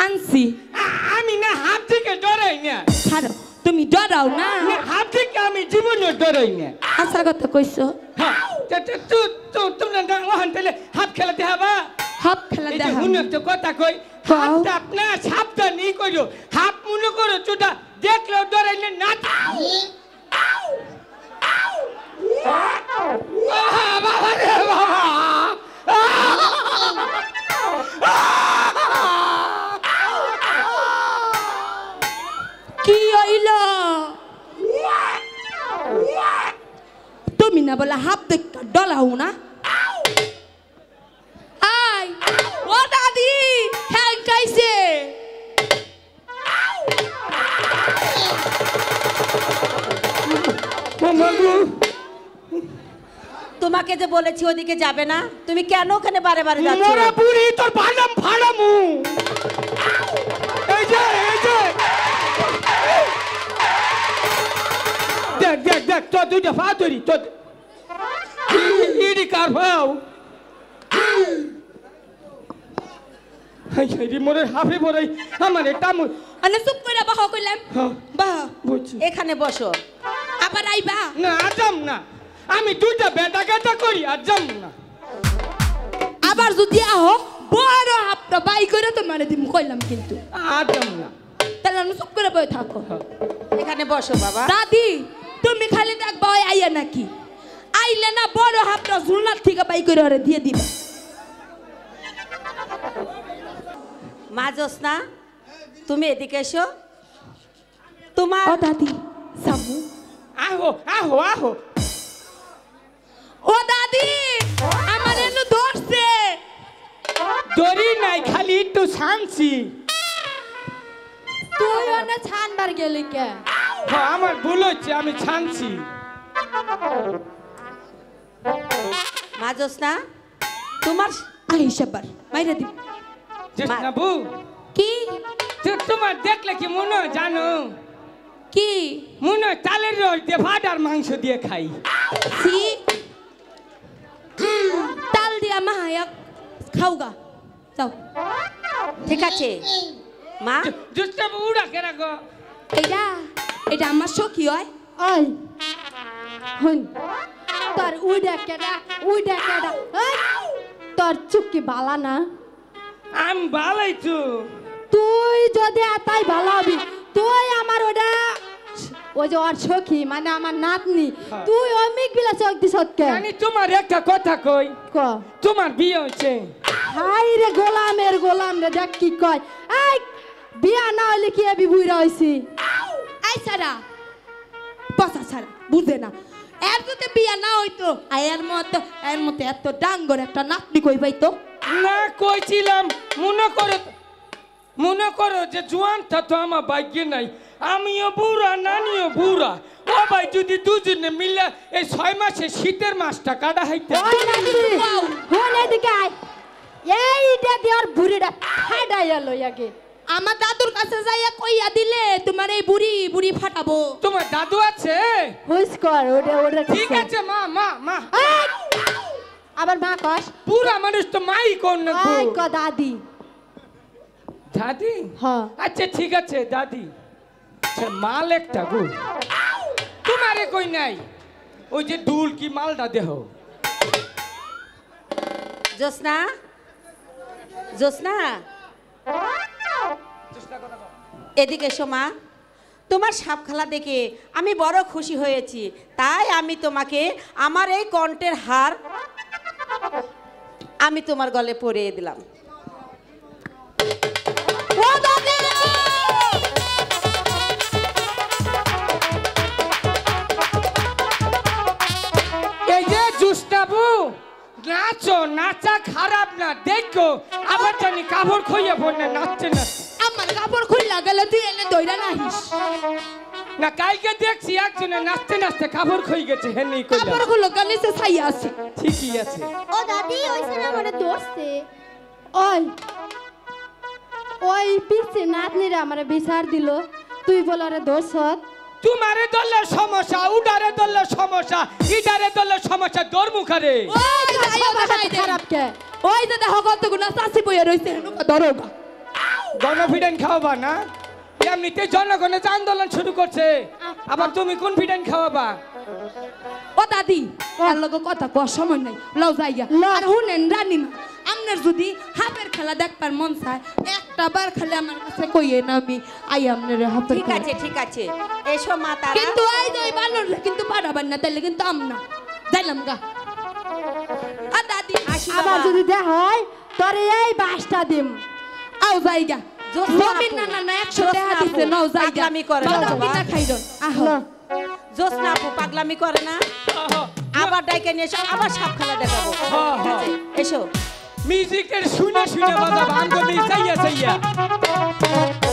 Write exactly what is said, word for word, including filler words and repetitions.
ছানছি আমি না হাত থেকে ডরাই না ছাড়ো তুমি ডরাও না হাত থেকে আমি জীবনে ডরাই না আশা কথা কইছো তোমরা ওখান থেকে হাত খেলাতে হবা হাত খেলা দেখা মনে তো কথা কই হাতটা আপনা সাবধান ই করো হাত মনে করো চোটা দেখলেও ডরাইলে না বাবা রে বাবা কি হইল তুমি না বলে হাত দেখা ডলাও না আই ও দাদি হ্যাঁ কাইছে তোমাকে যে বলেছি ওদিকে যাবে না তুমি কেন ওখানে বারে বারে যাচ্ছ মোরা বুড়ি তোর ভাড়াম ভাড়ামু এই যে এই যে দেখ দেখ দেখ তো দুইটা ফাতরি তো ইডি কার ভাও হাই হাই রে মোরে হাফে পড়াই আমার এটা মু আনে চুপ করে বাহ কইলাম বাহ বুঝছি এখানে বসো আবার আইবা না আজম না আমি দুইটা বেটা গাটা করি আজম না আবার যদি আহো বড় হাতটা বাই করে তো মানে দিম কইলাম কিন্তু আজম না তাহলে আমি চুপ করে বসে থাকো এখানে বসো বাবা দাদি তুমি খালি দেখবা ওই আইয়া নাকি আইলে না বড় হাতটা ঝুলনার থেকে বাই করে ওরে দিয়ে দিবা মা জোসনা তুমি এদিকে এসো তোমার ও দাদি সামু আহো আহো আহো ও দাদি আমার এনে ধরছে দড়ি নাই খালি একটু শানছি তুই ওনে ছানবার গেলি কে হ্যাঁ আমার ভুল হচ্ছে আমি ছানছি মা জোসনা তোমার আইসাবার মাইরা দি জেসনা বউ কি তোমার দেখলে কি মনে হয় জানো কি মনে হয় চালের রস দিয়ে ভাত আর মাংস দিয়ে খাই সি তাল দিয়া মায়া খাওগা যাও ঠিক আছে মা জুস্তা উড়া কে রাখো এইটা এটা আমার সখী হয় ওই হুন তোর উইডা কেডা উইডা কেডা ওই তোর চুক্কি বালা না আমি ভালোই তো তুই যদি এতাই ভালো হবি তুই আমার ওটা ওই যে ওর সখী মানে আমার নাতনি তুই অমিক বিলা চোখ দিস কে আমি তোমার একটা কথা কই ক তোমার বিয়ে হয়েছে হাই রে গোলামের গোলাম রে দেখ কি কয় এই বিয়া না হইলে কি এবি বুইরা হইছি আই সারা পসা সারা বুঝে না এর যদি বিয়া না হইতো আর এর মতো এর মতো এত ডাঙ্গর একটা নাতনি কই পাইতো না কইছিলাম মনে করো মনে করো যে জোয়ানটা তো আমার ভাগ্যে নাই আমিও বুড়া নানিও বুড়া ও ভাই যদি দুজনে মিলে এই ছয় মাসে শীতের মাসটা কাটা হাইতে ওই নাতি হন এদিকে আয় এইটা দিয়ার বুড়িটা ফাটাই এলো আগে আমার দাদুর কাছে যাইয়া কইয়া দিলে তোমার এই বুড়ি বুড়ি ফাটাবো তোমার দাদু আছে হুস কর ওটা ওটা ঠিক আছে মা মা মা আবার মা কস বুড়া মানুষ তো মাই কোন না ওই ক দাদি দাদি হ্যাঁ আচ্ছা ঠিক আছে দাদি আচ্ছা মাল একটা গো তোমারে কই নাই ওই যে দুল কি মালটা দেহ জোসনা জোসনা এদিকে এসো মা তোমার সাপ খেলা দেখে আমি বড় খুশি হয়েছি তাই আমি তোমাকে আমার এই কণ্ঠের হার আমি তোমার গলে পরিয়ে দিলাম এই যে জুস্তাবু নাচো নাচা খারাপ না দেখো আবার জানি কাপড় খুইয়া পড়ে নাচছে না আমার কাপড় খুললা গেলে তুই এনে দইরা নাহিস না কালকে দেখছি একজনে নাচতে নাচতে কাপড় খুই গেছে হেন নেই কইলা কাপড় খুললো গেলে সে ছাইয়া আছে ঠিকই আছে ও দাদি ওইছে না আমারে দোস্তে ওই ওই পিছে নাতনিরা আমারে বিচার দিল তুই বলারে দোষত তোমারে দলের সমস্যা উডারে দলের সমস্যা ইডারে দলের সমস্যা দর মুখারে ওই যে আইয়া বাসায় খারাপ কে ওই যে দেখো কত গুণা চাষি বইয়া রইছে নুকা দরগা গণফিডাইন খাওয়াবা না এমনিতে জনগণের যে আন্দোলন শুরু করছে আবার তুমি কোন ফিডাইন খাওয়াবা ও দাদি আর লগে কথা কর সময় নাই লও যাইয়া আর শুনেন রানীমা আপনার যদি হাফের খেলা দেখবার মন চায় একটা বার খালি আমার কাছে কইয়ে না আমি আই আপনার হাফের ঠিক আছে ঠিক আছে এসো মা তারা কিন্তু আই যাই বানরলে কিন্তু পারাবার না তাইলে কিন্তু আম না যাইলাম গা আ দাদি আবার যদি দেখ হয় তোরে এই বাসটা দিম আও যাইগা জমিন না না না একশো টাকা দিতে নাও যাইগা পাগলামি করে না বাদাম বাবা। কিনা খাইরো আহো জোসনা আপু পাগলামি করে না আবার ডাইকে নিয়ে এসো আবার সাপ খেলা দেখাবো হ্যাঁ, হ্যাঁ। ঠিক আছে, এসো মিউজিকের শুনে শুনে বাজাবা আঙ্গ মিস চাইয়া চাইয়া